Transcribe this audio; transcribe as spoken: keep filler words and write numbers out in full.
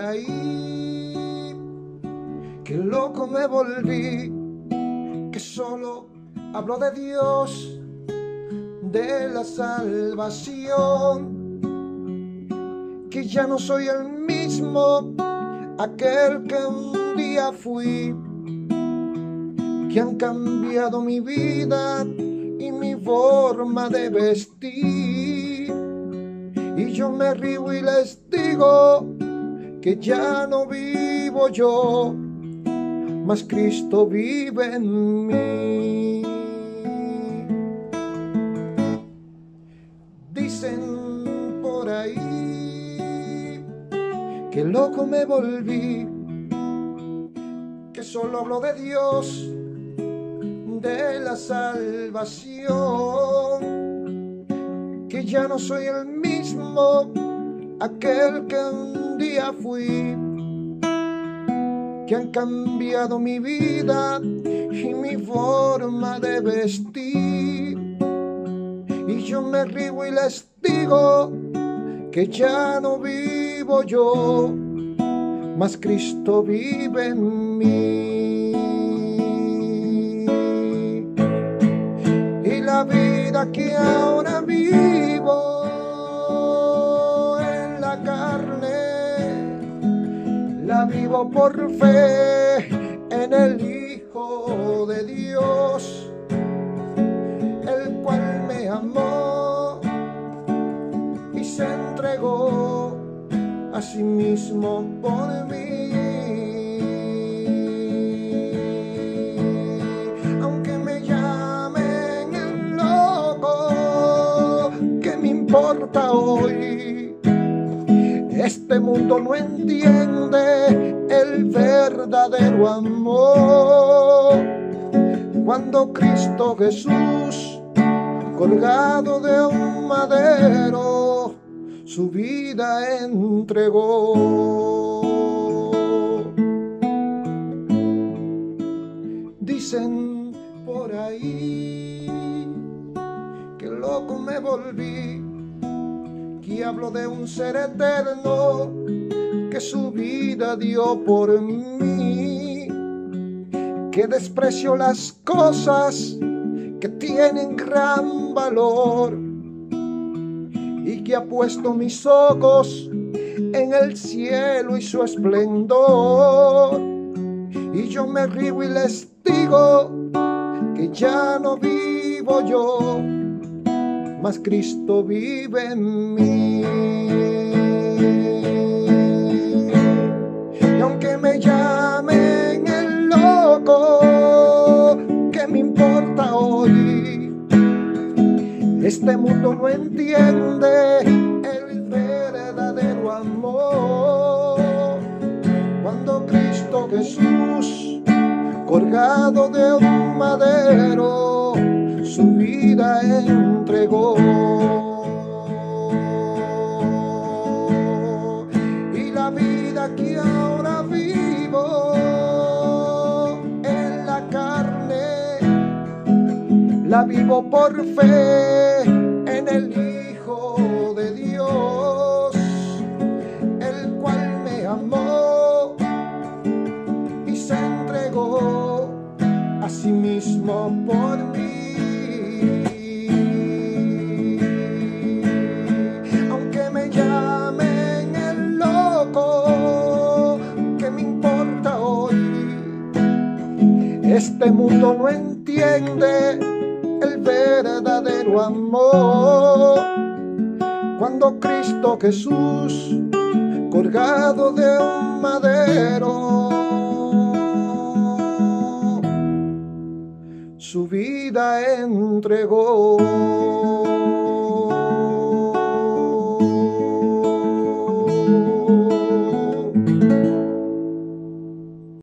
ahí, que loco me volví, que solo hablo de Dios, de la salvación, que ya no soy el mismo, aquel que un día fui, que han cambiado mi vida y mi forma de vestir. Y yo me río y les digo que ya no vivo yo, mas Cristo vive en mí. Dicen por ahí que loco me volví, que solo hablo de Dios, de la salvación, que ya no soy el mismo, aquel que un día fui, que han cambiado mi vida y mi forma de vestir. Y yo me río y les digo que ya no vivo yo, mas Cristo vive en mí. Y la vida que ahora vivo en la carne, la vivo por fe en el Hijo de Dios, el cual me amó y se entregó a sí mismo por mí. Aunque me llamen el loco, ¿qué me importa hoy? Este mundo no entiende el verdadero amor. Cuando Cristo Jesús, colgado de un madero, su vida entregó. Dicen por ahí que loco me volví, que hablo de un ser eterno que su vida dio por mí, que desprecio las cosas que tienen gran valor y que ha puesto mis ojos en el cielo y su esplendor. Y yo me río y les digo que ya no vivo yo, mas Cristo vive en mí. Y aunque me llamen el loco, ¿qué me importa hoy? Este mundo no entiende el verdadero amor. Cuando Cristo Jesús, colgado de un madero, su vida entregó. Y la vida que ahora vivo en la carne, la vivo por fe en el Hijo de Dios, el cual me amó y se entregó a sí mismo por mí. Aunque me llamen el loco, ¿qué me importa hoy? Este mundo no entiende el verdadero amor. Cuando Cristo Jesús, colgado de un madero, su vida entregó.